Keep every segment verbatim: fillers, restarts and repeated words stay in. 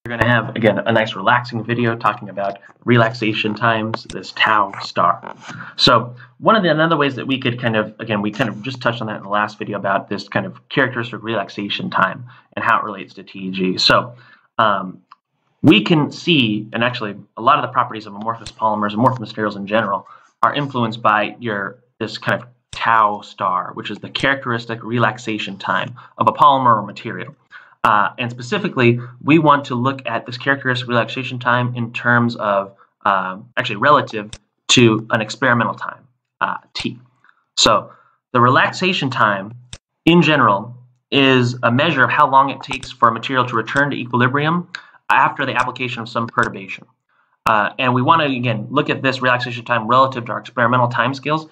You're going to have, again, a nice relaxing video talking about relaxation times, this tau star. So one of the another ways that we could kind of, again, we kind of just touched on that in the last video about this kind of characteristic relaxation time and how it relates to T E G. So um, we can see, and actually a lot of the properties of amorphous polymers, amorphous materials in general, are influenced by your this kind of tau star, which is the characteristic relaxation time of a polymer or material. Uh, and specifically, we want to look at this characteristic relaxation time in terms of um, actually relative to an experimental time, uh, T. So the relaxation time in general is a measure of how long it takes for a material to return to equilibrium after the application of some perturbation. Uh, and we want to, again, look at this relaxation time relative to our experimental timescales.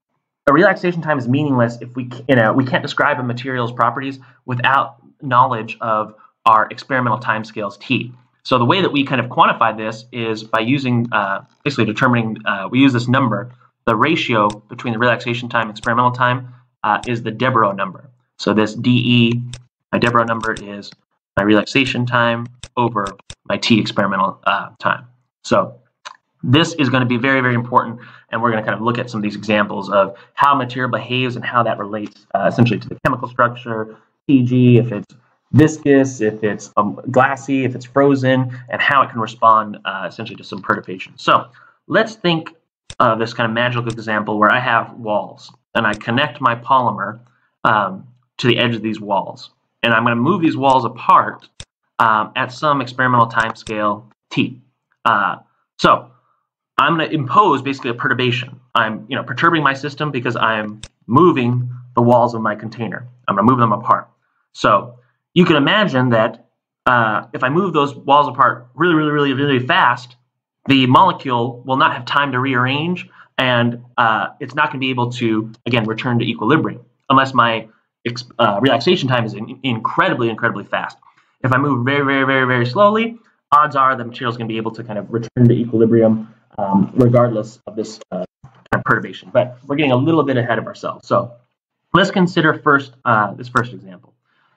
A relaxation time is meaningless if we, you know, we can't describe a material's properties without knowledge of our experimental timescales T. So the way that we kind of quantify this is by using, uh, basically determining, uh, we use this number, the ratio between the relaxation time and experimental time uh, is the Deborah number. So this D E, my Deborah number is my relaxation time over my T experimental uh, time. So this is going to be very, very important, and we're going to kind of look at some of these examples of how material behaves and how that relates uh, essentially to the chemical structure, T G, if it's viscous, if it's um, glassy, if it's frozen, and how it can respond uh, essentially to some perturbation. So let's think of this kind of magical example where I have walls, and I connect my polymer um, to the edge of these walls. And I'm going to move these walls apart um, at some experimental time scale T. Uh, so I'm going to impose basically a perturbation. I'm, you know, perturbing my system because I'm moving the walls of my container. I'm going to move them apart. So you can imagine that uh, if I move those walls apart really, really, really, really fast, the molecule will not have time to rearrange, and uh, it's not going to be able to, again, return to equilibrium unless my uh, relaxation time is in incredibly, incredibly fast. If I move very, very, very, very slowly, odds are the material is going to be able to kind of return to equilibrium um, regardless of this uh, kind of perturbation. But we're getting a little bit ahead of ourselves. So let's consider first uh, this first example.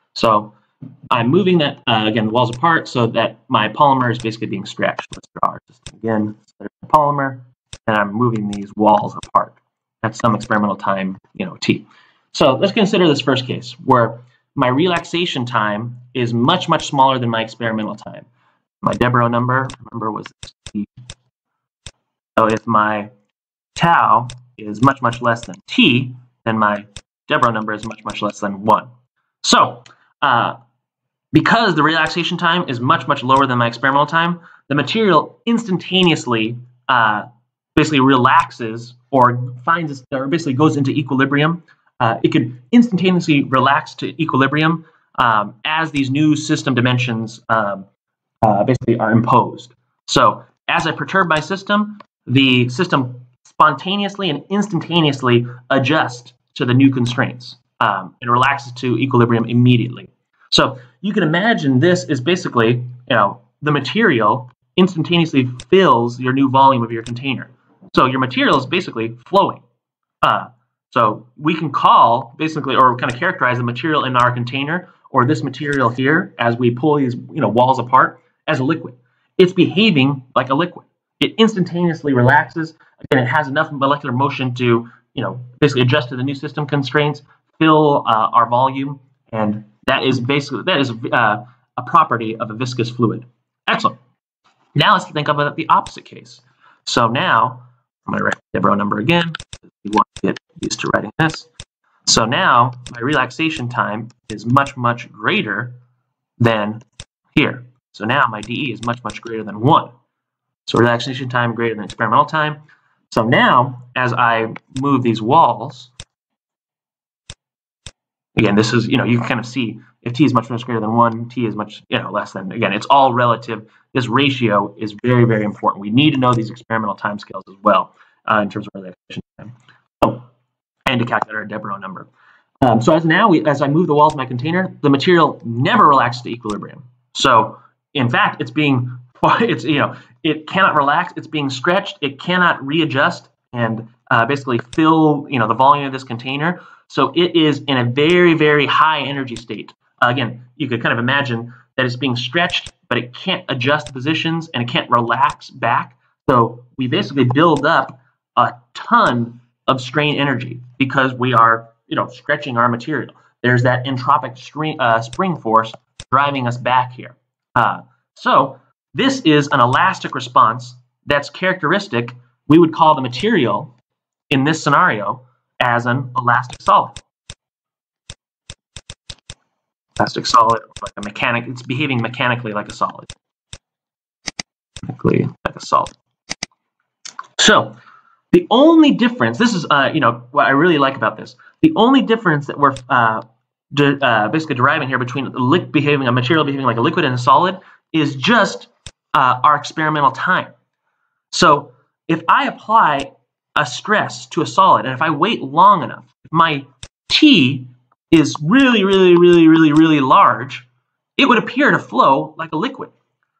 So I'm moving that, uh, again, the walls apart so that my polymer is basically being stretched. Let's draw our system again. There's the polymer, and I'm moving these walls apart at some experimental time, you know, T. So let's consider this first case where my relaxation time is much, much smaller than my experimental time. My Deborah number, remember, was T. So if my tau is much, much less than T, then my Deborah number is much, much less than one. So uh, because the relaxation time is much, much lower than my experimental time, the material instantaneously uh, basically relaxes or finds, or basically goes into equilibrium. Uh, it could instantaneously relax to equilibrium um, as these new system dimensions um, uh, basically are imposed. So as I perturb my system, the system spontaneously and instantaneously adjusts to the new constraints um, and relaxes to equilibrium immediately. So you can imagine this is basically, you know, the material instantaneously fills your new volume of your container. So your material is basically flowing. Uh, so we can call basically, or kind of characterize the material in our container or this material here as we pull these, you know, walls apart as a liquid. It's behaving like a liquid. It instantaneously relaxes. Again, it has enough molecular motion to, you know, basically adjust to the new system constraints, fill uh, our volume, and that is basically that is uh, a property of a viscous fluid. Excellent. Now let's think about the opposite case. So now I'm going to write the Deborah number again. You want to get used to writing this. So now my relaxation time is much, much greater than here. So now my D E is much, much greater than one. So relaxation time greater than experimental time. So now, as I move these walls, again, this is, you know, you can kind of see if T is much, much greater than one, T is much, you know, less than, again, it's all relative. This ratio is very, very important. We need to know these experimental timescales as well uh, in terms of relaxation time. Oh, and to calculate our Deborah number. Um, so as now, we, as I move the walls of my container, the material never relaxes to equilibrium. So in fact, it's being, it's, you know, it cannot relax. It's being stretched. It cannot readjust and uh, basically fill, you know, the volume of this container. So it is in a very, very high energy state. Uh, again, you could kind of imagine that it's being stretched, but but it can't adjust the positions and it can't relax back. So we basically build up a ton of strain energy because we are, you know, stretching our material. There's that entropic string, uh, spring force driving us back here. Uh, so this is an elastic response that's characteristic. We would call the material in this scenario as an elastic solid. Elastic solid, like a mechanic, it's behaving mechanically like a solid. Mechanically like a solid. So the only difference, this is, uh, you know, what I really like about this. The only difference that we're uh, de uh, basically deriving here between a behaving a material behaving like a liquid and a solid is just uh, our experimental time. So if I apply a stress to a solid, and if I wait long enough, if my T is really, really, really, really, really large, it would appear to flow like a liquid.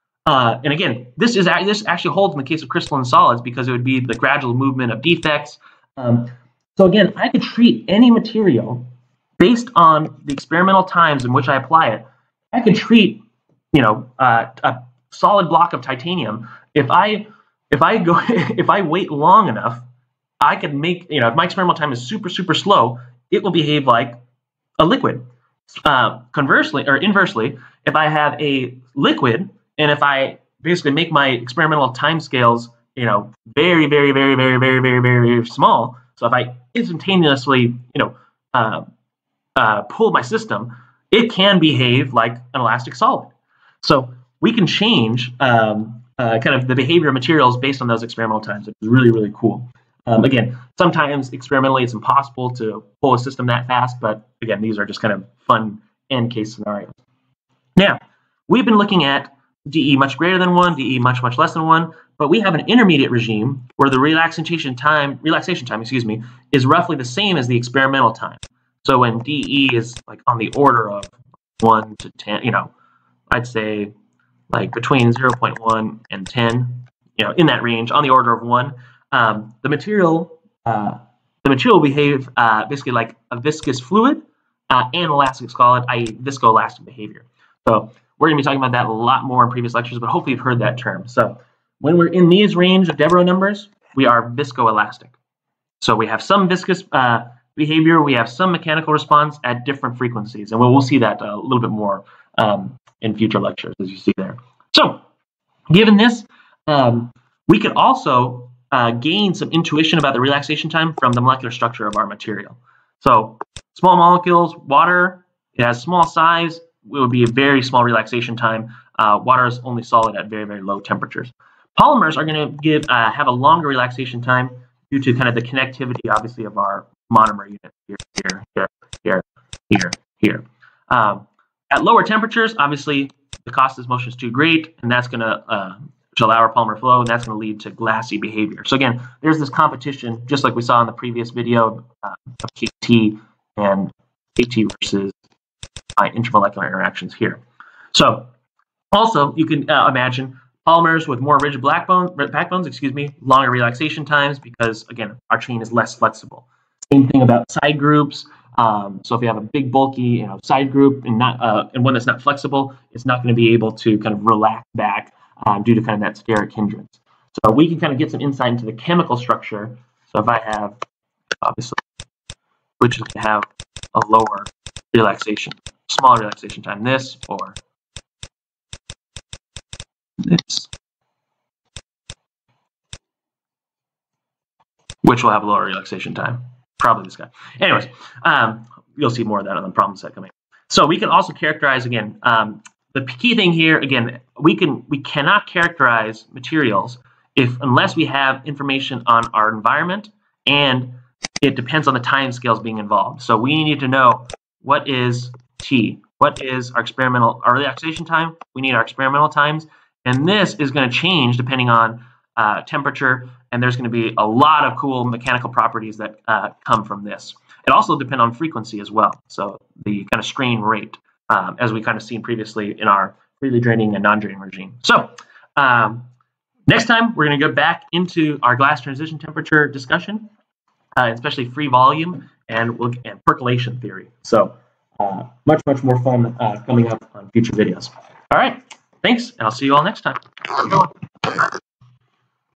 Uh, and again, this is this actually holds in the case of crystalline solids because it would be the gradual movement of defects. Um, so again, I could treat any material based on the experimental times in which I apply it. I could treat, you know, uh, a solid block of titanium. If I if I go if I wait long enough, I could make, you know, if my experimental time is super super slow, it will behave like a liquid. Uh, conversely or inversely, if I have a liquid and if I basically make my experimental time scales, you know, very, very, very, very, very, very, very, very small. So if I instantaneously, you know, uh, uh, pull my system, it can behave like an elastic solid. So we can change um, uh, kind of the behavior of materials based on those experimental times. It's really, really cool. Um, again, sometimes experimentally it's impossible to pull a system that fast, but again, these are just kind of fun end case scenarios. Now, we've been looking at D E much greater than one, D E much, much less than one, but we have an intermediate regime where the relaxation time, relaxation time, excuse me, is roughly the same as the experimental time. So when D E is like on the order of one to ten, you know, I'd say like between zero point one and ten, you know, in that range, on the order of one, um, the material, uh, the material will behave uh, basically like a viscous fluid uh, and elastic solid, that is viscoelastic behavior. So we're going to be talking about that a lot more in previous lectures, but hopefully you've heard that term. So when we're in these range of Devereux numbers, we are viscoelastic. So we have some viscous uh, behavior, we have some mechanical response at different frequencies, and we'll, we'll see that a little bit more um, in future lectures, as you see there. So given this, um, we can also uh, gain some intuition about the relaxation time from the molecular structure of our material. So small molecules, water, it has small size, it would be a very small relaxation time. Uh, water is only solid at very, very low temperatures. Polymers are going to give uh, have a longer relaxation time due to kind of the connectivity, obviously, of our monomer unit here, here, here, here, here, here. Um, at lower temperatures, obviously, the cost of motion is too great, and that's going to uh, to allow our polymer flow, and that's going to lead to glassy behavior. So again, there's this competition, just like we saw in the previous video uh, of K T and K T versus uh, intermolecular interactions here. So also, you can uh, imagine polymers with more rigid backbone, backbones, excuse me, longer relaxation times because, again, our chain is less flexible. Same thing about side groups. Um, so if you have a big, bulky, you know, side group and not uh, and one that's not flexible, it's not going to be able to kind of relax back um, due to kind of that steric hindrance. So we can kind of get some insight into the chemical structure. So if I have, obviously, which is going to have a lower relaxation, smaller relaxation time, this or this, which will have a lower relaxation time. Probably this guy. Anyways, um, you'll see more of that on the problem set coming. So we can also characterize, again, um, the key thing here, again, we can we cannot characterize materials if unless we have information on our environment, and it depends on the time scales being involved. So we need to know what is T, what is our experimental, our relaxation time. We need our experimental times, and this is going to change depending on uh, temperature, and there's going to be a lot of cool mechanical properties that uh, come from this. It also depends on frequency as well, so the kind of strain rate, um, as we kind of seen previously in our freely draining and non-draining regime. So um, next time, we're going to go back into our glass transition temperature discussion, uh, especially free volume and, we'll, and percolation theory. So uh, much, much more fun uh, coming up on future videos. All right, Thanks, and I'll see you all next time.